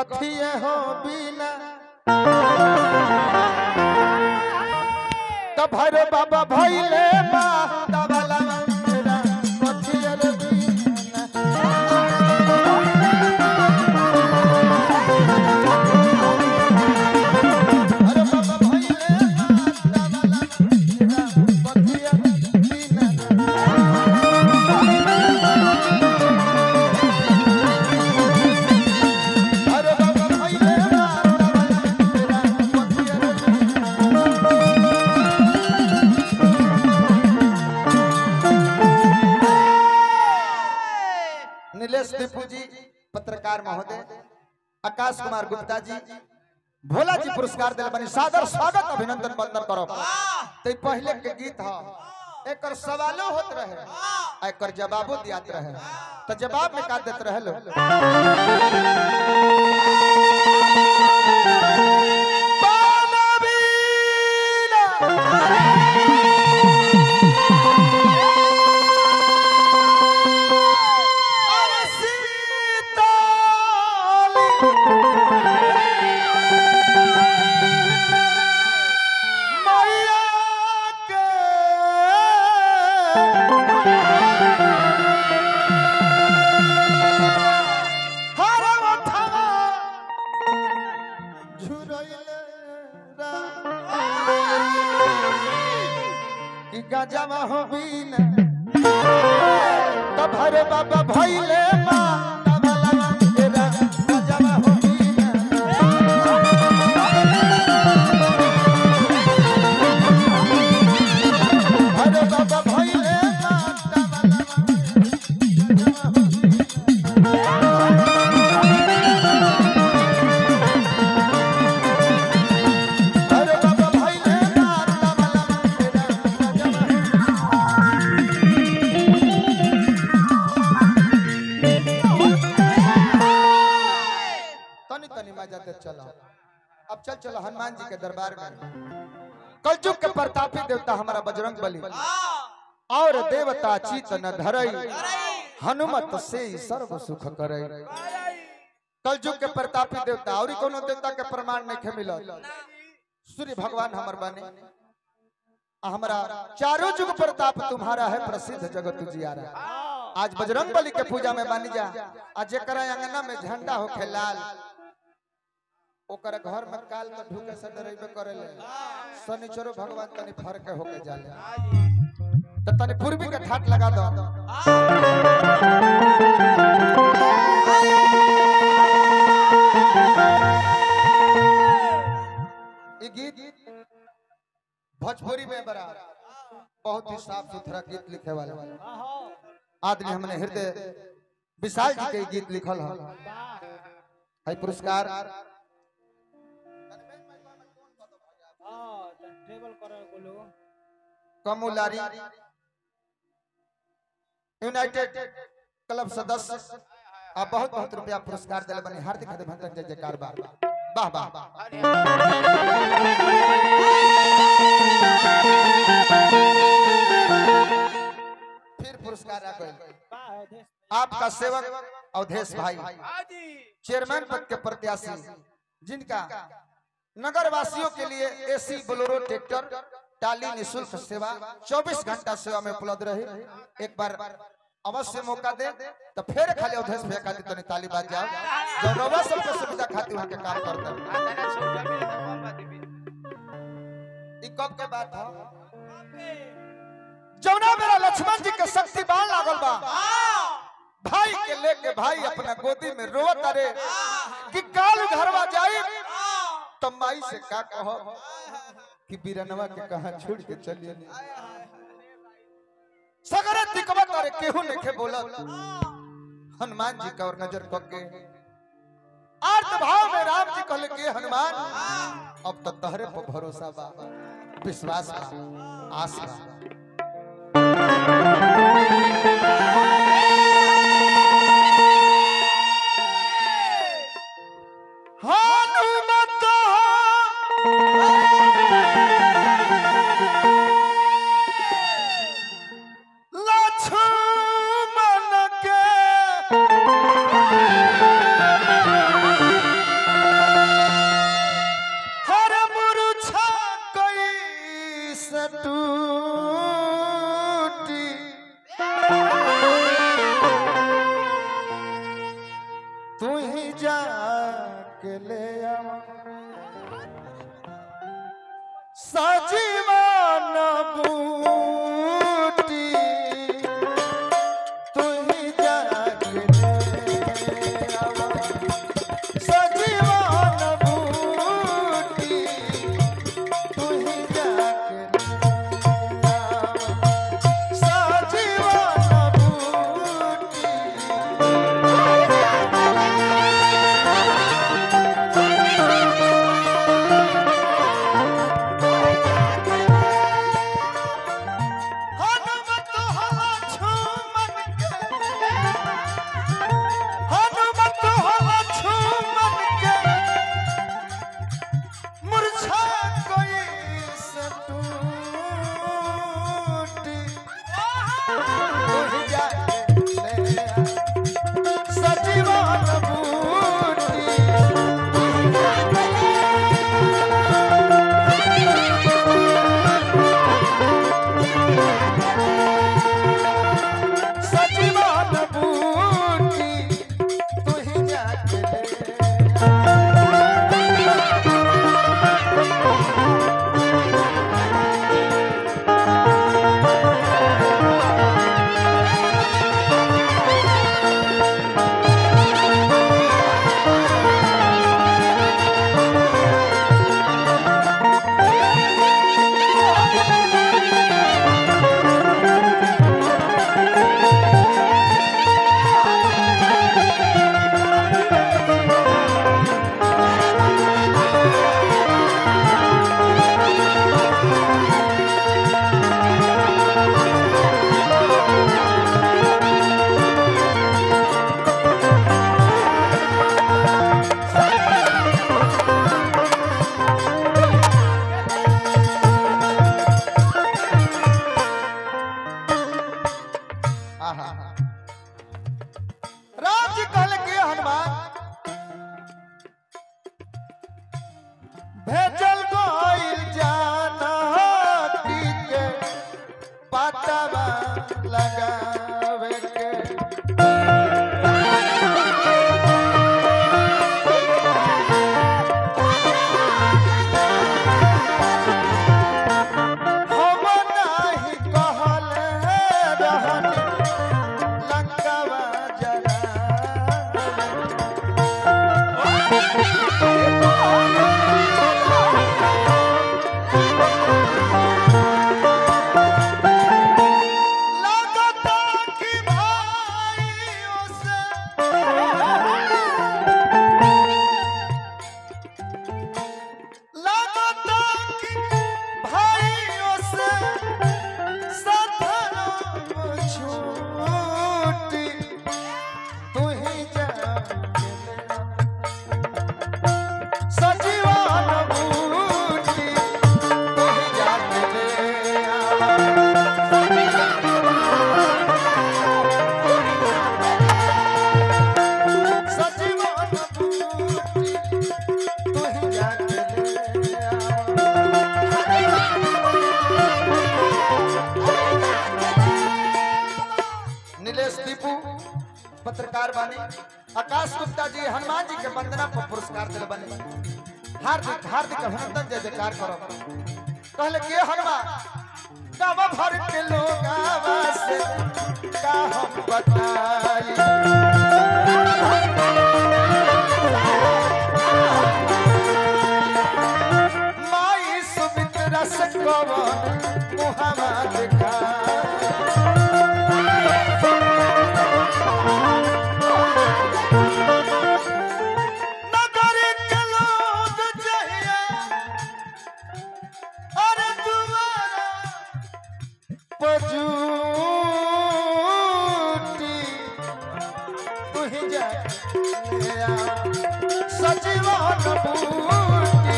कथिए हो बिना तो भैरो बाबा भइले बा तबला मेरा कथिए रे नीलेश दीपू जी, पत्रकार महोदय, आकाश कुमार गुप्ता जी, भोला जी पुरस्कार दिल बनी सादर स्वागत अभिनंदन वंदन करो। तो पहले के गीत है एक सवालों होत रहे एक जवाबों दियात रहे तो जवाब में का देत रहे लो जमा हो बिना तब हरे बाबा भइले बा तबला मेरा जमा हो बिना हरे बाबा भइले बा तबला जमा हो हरे बाबा भइले बा तबला जाते चलो। अब चलो हनुमान जी के दरबार में। कलयुग के प्रतापी देवता हमारा बजरंग बली और देवता चित न धरई हनुमत से सर्व सुख करई। कलयुग के प्रतापी देवता और कोनो देवता के प्रमाण नहीं मिलल। सूर्य भगवान हमर बने हमारा चारों युग प्रताप तुम्हारा है प्रसिद्ध जगत उजियारा। आज बजरंग बली के पूजा में बनी जा आज जेकरा अंगना में झंडा होखे लाल ओकर घर में काल में ढुके से डरेबे करेले शनिचरो भगवान तनी फरके होके जाले तो तनी पूर्वी के ठाट लगा दो। ये गीत भोजपुरी में बड़ा बहुत ही साफ सुथरा गीत लिखे वाले आदमी हमने हृदय विशाल जी के गीत लिखल है पुरस्कार कमुलारी यूनाइटेड क्लब सदस्य आप बहुत बहुत रुपया पुरस्कार दिले बनी हार्दिक अभिनंदन जय जयकार वाह वाह। फिर पुरस्कार आ गए आपका सेवक अवधेश भाई चेयरमैन पद के प्रत्याशी जिनका नगर वासियों के लिए एसी बोलेरो ट्रैक्टर टाली निःशुल्क सेवा 24 घंटा सेवा में उपलब्ध रही। एक बार अवश्य मौका दे तो फिर खाली अवधेश भैया खाती तो ताली बाज जाओ जो रवा सबके सुविधा खाती वहां के काम करते ई कब के बात है जौना मेरा लक्ष्मण जी के शक्ति बाण लागल बा भाई के लेके भाई अपना गोदी में रोवत अरे कि काल घरवा जाई तो माई से का कहो कि बीरनवा के कहां छोड़ के चलिए सगरे दिकवत अरे केहू नेखे बोलत हनुमान जी का और नजर करके आर्त भाव में राम जी कहले के हनुमान अब तो तहरे पर भरोसा बा विश्वास बा आस बा। सजीवन बूटी तू ही जाके सजीवन बूटी तू ही जाके सजीवन बूटी राज कहल के हनुमान भेजल गोइल जानकी के पातवा लगावे के हम नाही कहल रहन लंकावा पत्रकार बानी आकाश गुप्ता जी हनुमान जी के वंदना पर पुरस्कार दिल बने हार्दिक हार्दिक अभिनंदन जय जयकार करो कहले के हनुमान गाँव भर के लोग से का हम बताई माई सुमित्रा से कवन मुहावा दिखाई सजीवन बूटी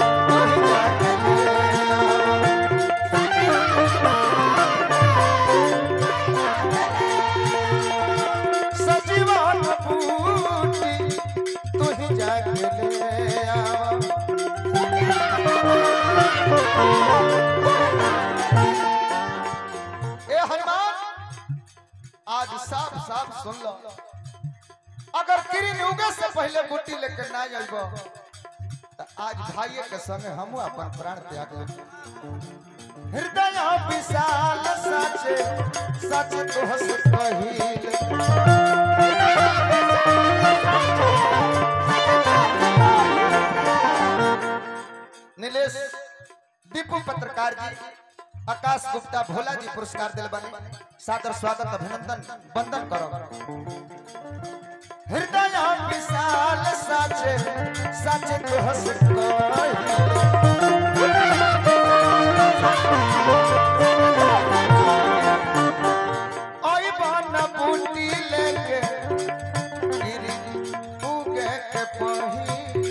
सजीवन बूटी तू ही जाके ले आवा ए हनुमान आज साफ साफ सुन लो अगर किरण उगे से पहले बूटी लेकर ना जाइबो आज भाई के संग हम अपन प्राण त्याग ले हृदय विशाल सच सच तोहस कहिल नीलेश दीपू पत्रकार जी आकाश गुप्ता भोला जी पुरस्कार दिल बने सादर स्वागत अभिनंदन वंदन करो हृदय विशाल सच सच तोहस ओई बन बूटी लेके गिरी उगे के पहिले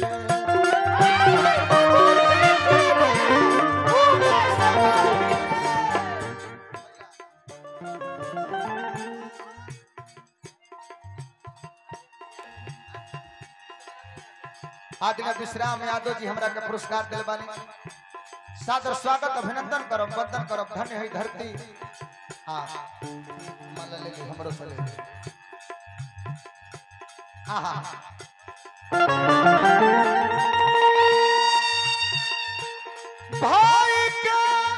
आदिना विश्राम यादव जी हमरा के पुरस्कार दिल बानी सादर स्वागत अभिनंदन करब वंदन करब धन्य है धरती हां मान ले हमरो चले आहा भाई के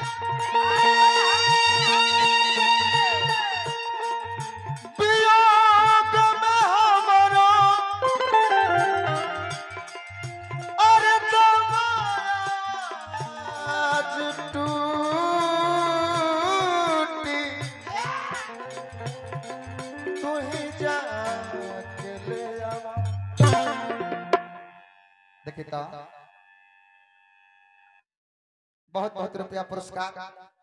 वियोग में हमरो देखिए बहुत बहुत रुपया पुरस्कार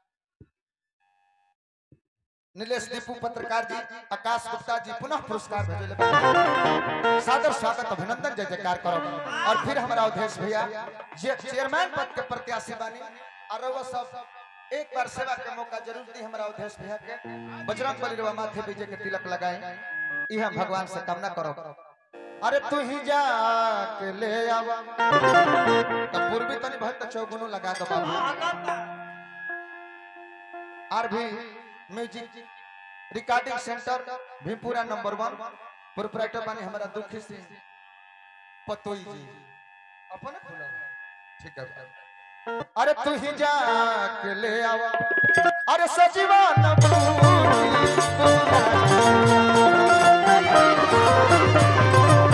नीलेश दीपू पत्रकार जी आकाश गुप्ता जी पुनः पुरस्कार भेजले सादर स्वागत अभिनंदन जय जयकार करो और फिर हमारा अवधेश भैया जे चेयरमैन पद के प्रत्याशी बानी और वो सब एक बार सेवा के मौका जरूर दी हमारा अवधेश भैया के बजरंग बली रवा माथे विजय के तिलक लगाए यह भगवान से कामना करो अरे तू ही जा के ले आवा तो पूर्वी तनी बहुत चौगुनो लगा दो बाबू आर भी music recording center Bhimpura number 1 proprietor बानी हमारा दुखी सिंह पतोई जी अपन खुला ठीक है अरे तू ही जा के ले आवा अरे सजीवन बूटी